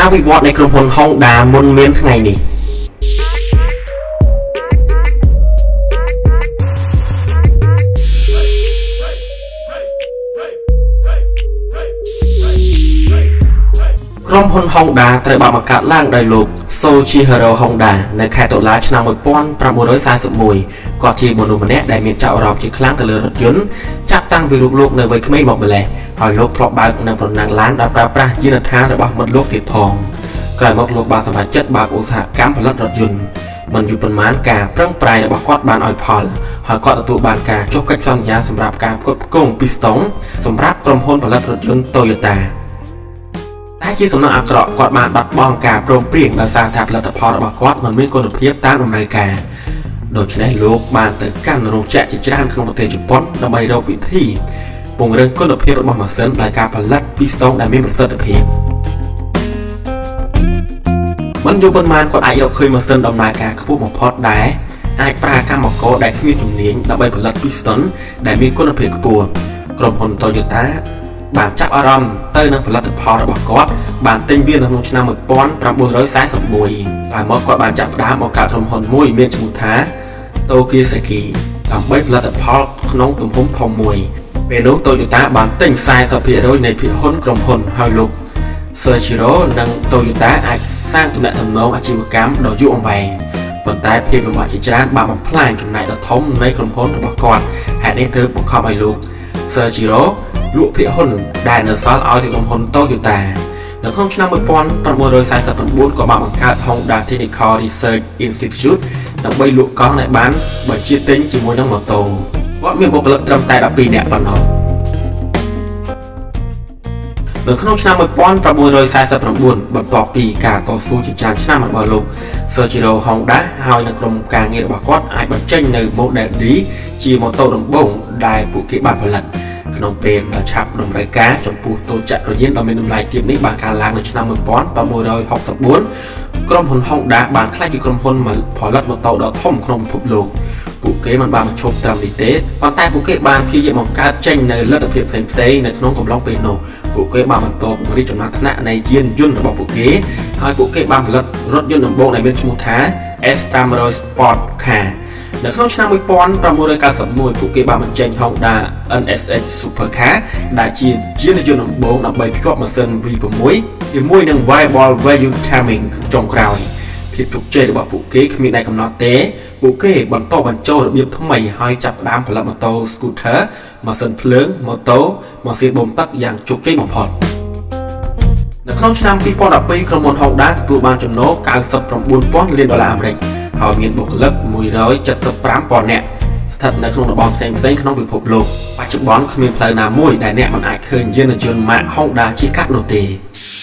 ការវិវត្តនៃក្រុមហ៊ុន Honda មុនមានថ្ងៃនេះក្រុមហ៊ុន Honda ត្រូវបានបង្កើតឡើងដោយលោក Soichiro Honda នៅខែតុលាឆ្នាំ 1941 គាត់ជាមនុស្សម្នាក់ដែលមានចាប់អារម្មណ៍ជាខ្លាំងទៅលើរថយន្តចាប់តាំងពីរូបលោកនៅវ័យក្មេងមកម្លេះហើយលោកធ្លាប់បើកនិងប្រណាំងឡានដោយប្រើប្រាស់យានដ្ឋានរបស់មិត្តលោកទៀតផងក្រោយមកលោកបានសម្រេចចិត្តបើកឧស្សាហកម្មផលិតរថយន្តមិនយូរប៉ុន្មានការប្រឹងប្រែងរបស់គាត់បានឲ្យផលហើយគាត់ទទួលបានការចុះកិច្ចសន្យាសម្រាប់ការផ្គត់ផ្គង់ពីស្តុងសម្រាប់ក្រុមហ៊ុនផលិតរថយន្ត Toyota តែជាសំណងអាក្រក់គាត់បានបាត់បង់ការព្រមព្រៀងដោយសារថាផលិតផលរបស់គាត់មិនមានគុណភាពតាមតម្រូវការដូច្នេះលោកបានទៅកាន់រោងចក្រជាច្រើនក្នុងប្រទេសជប៉ុនដើម្បីរកវិធីពង្រឹងគុណភាពរបស់ម៉ាស៊ីនដោយការផលិតពីស្តុងដែលមានប្រសិទ្ធភាពមិនយូរប៉ុន្មានគាត់អាចរកឃើញម៉ាស៊ីនដំណើរការខ្ពស់បំផុតដែលអាចប្រើកម្មករដែលគ្មានជំនាញដើម្បីផលិតពីស្តុងដែលមានគុណភាពខ្ពស់ក្រុមហ៊ុន Toyota បានចាប់អារម្មណ៍ទៅនឹងផលិតផលរបស់គាត់បានទិញវានៅក្នុងឆ្នាំ 1941 ហើយមកគាត់បានចាប់ផ្ដើមបង្កើតក្រុមហ៊ុនមួយមានឈ្មោះថា Tokisaki ដើម្បីផលិតផលក្នុងទំហំធំមួយពេលនោះ Toyota បានទិញ 40% នៃភាគហ៊ុនក្រុមហ៊ុនហើយលោក Soichiro និង Toyota អាចសាងទំនាក់ទំនងអាជីវកម្មដ៏យូរអង្វែងប៉ុន្តែភាពលំបាកជាច្រើនបានបំផ្លាញចំណែកដ៏ធំនៃក្រុមហ៊ុនរបស់គាត់ហេតុនេះទើបបង្ខំឲ្យលោក Soichiro លក់ភាគហ៊ុនដែលនៅសល់ឲ្យទៅក្រុមហ៊ុន Toyota នៅក្នុងឆ្នាំ 1949 ក៏បានបង្កើត Honda Technical Research Institute ដើម្បីលក់កង់ដែលបានបញ្ជាទិញជាមួយនឹងម៉ូតូគាត់មានបុគ្គលិកត្រឹមតែ 12 នាក់ប៉ុណ្ណោះនៅក្នុងឆ្នាំ 1949 បន្ទាប់ពីការតស៊ូជាច្រើនឆ្នាំរបស់លោក Soichiro Honda ហើយនឹងក្រុមការងាររបស់គាត់អាចបញ្ចេញនៅ Model D ជាម៉ូតូដំបូងដែលពួកគេបានផលិតក្នុងពេលដែលឆាប់តម្រូវការចំពោះតូចចក្រយានដ៏មានតម្លៃទាបនេះបានកើនឡើងនៅឆ្នាំ 1964 ក្រុមហ៊ុន Honda បានក្លាយជាក្រុមហ៊ុនផលិតម៉ូតូដ៏ធំក្នុងពិភពលោកពួកគេមិនបានបញ្ឈប់ត្រឹមនេះទេប៉ុន្តែពួកគេបានព្យាយាមបង្កើតចេញនៅលទ្ធភាពផ្សេងៗនៅក្នុងកំឡុងពេលនោះពួកគេបានបន្តពង្រីកចំណាត់ថ្នាក់នៃយានយន្តរបស់ពួកគេហើយពួកគេបានផលិតរថយន្តដំបូងដែលមានឈ្មោះថា S300 Sport Car នៅក្នុងឆ្នាំ 1991 ពួកគេបានបញ្ចេញ Honda NSX Supercar ដែលជាយានយន្តដំបូងដើម្បីភ្ជាប់ម៉ាស៊ីន V6 ជាមួយនឹង Variable Value Timing ចុងក្រោយភាពជោគជ័យរបស់ពួកគេគ្មានដែនកំណត់ទេពួកគេបន្តបញ្ចូលរបៀបថ្មីហើយចាប់ផ្ដើមផលិតម៉ូតូ Scooter ម៉ាស៊ីនភ្លើងម៉ូតូម៉ាស៊ីនបូមទឹកយ៉ាងជោគជ័យបំផុតនៅក្នុងឆ្នាំ 2012 ក្រុមហ៊ុន Honda ទទួលបានចំណូល $99,000 លានអាមេរិកហើយមានបុគ្គលិក 175,000 នាក់ស្ថិតនៅក្នុងតំបន់ផ្សេងៗក្នុងពិភពលោកបច្ចុប្បន្នគ្មានផ្លូវណាមួយដែលអ្នកមិនអាចឃើញយានយន្តម៉ាក Honda ជិះកាត់នោះទេ